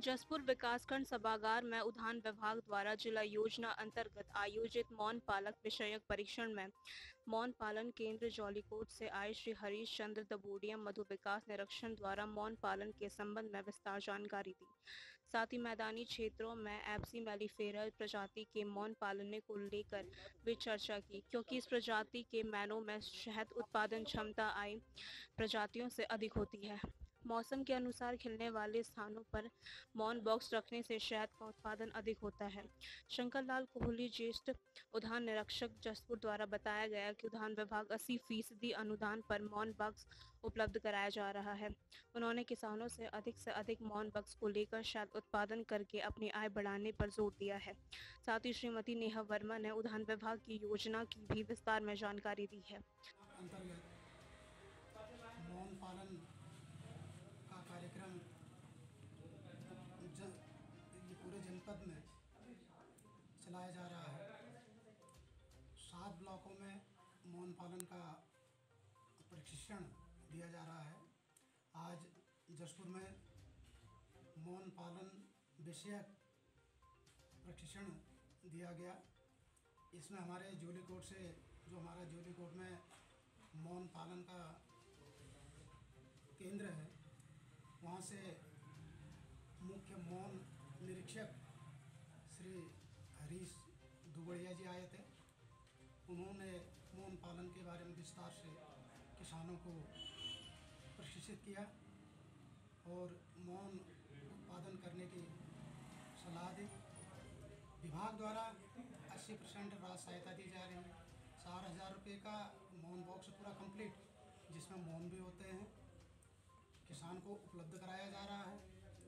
जसपुर विकासखंड सभागार में उद्यान विभाग द्वारा जिला योजना अंतर्गत आयोजित मौन पालक विषयक परीक्षण में मौन पालन केंद्र जौलीकोट से आए श्री हरीश चंद्र दबोडिया मधु विकास निरीक्षण द्वारा मौन पालन के संबंध में विस्तार जानकारी दी। साथ ही मैदानी क्षेत्रों में एप्सी मेलिफेरा प्रजाति के मौन पालने को लेकर भी चर्चा की, क्योंकि इस प्रजाति के मैनों में शहद उत्पादन क्षमता आई प्रजातियों से अधिक होती है। मौसम के अनुसार खिलने वाले स्थानों पर मौन बॉक्स रखने से शहद का उत्पादन अधिक होता है। शंकर लाल कोहली, ज्येष्ठ उद्यान निरीक्षक जसपुर द्वारा बताया गया कि उद्यान विभाग 80% अनुदान पर मौन बॉक्स उपलब्ध कराया जा रहा है। उन्होंने किसानों से अधिक मौन बॉक्स को लेकर शहद उत्पादन करके अपनी आय बढ़ाने पर जोर दिया है। साथ ही श्रीमती नेहा वर्मा ने उद्यान विभाग की योजना की भी विस्तार में जानकारी दी है। मौन पालन का कार्यक्रम ये पूरे जनपद में चलाया जा रहा है। 7 ब्लॉकों में मौन पालन का प्रशिक्षण दिया जा रहा है। आज जसपुर में मौन पालन विषयक प्रशिक्षण दिया गया। इसमें हमारे जौलीकोट से हमारा जौलीकोट में मौन पालन का केंद्र है, वहाँ से मुख्य मौन निरीक्षक श्री हरीश दुबड़िया जी आए थे। उन्होंने मौन पालन के बारे में विस्तार से किसानों को प्रशिक्षित किया और मौन उत्पादन करने की सलाह दी। विभाग द्वारा 80% राशि सहायता दी जा रही है। 4,000 रुपये का मौन बॉक्स पूरा कंप्लीट, जिसमें मौन भी होते हैं, किसान को उपलब्ध कराया जा रहा है।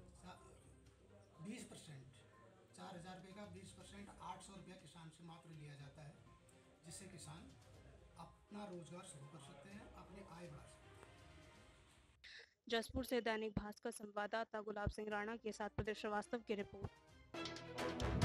20% 4,000 रुपये का 20% 800 रुपया किसान से मात्र लिया जाता है, जिससे किसान अपना रोजगार शुरू कर सकते हैं, अपनी आय बढ़ा सकते हैं। जसपुर से दैनिक भास्कर संवाददाता गुलाब सिंह राणा के साथ प्रदीप श्रीवास्तव की रिपोर्ट।